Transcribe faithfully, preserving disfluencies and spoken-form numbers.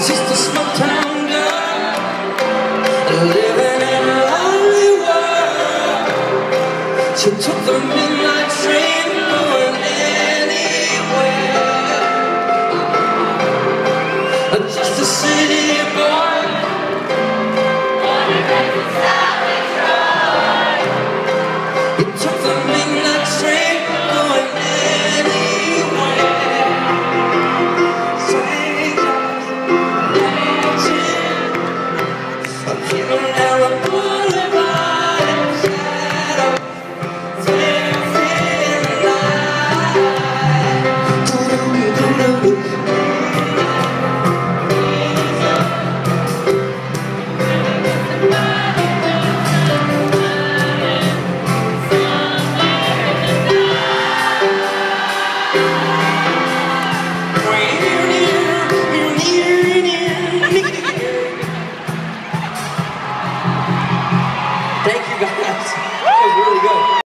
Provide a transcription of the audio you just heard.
just a small town girl living in a lonely world. She took the midnight train, going anywhere. Just a city boy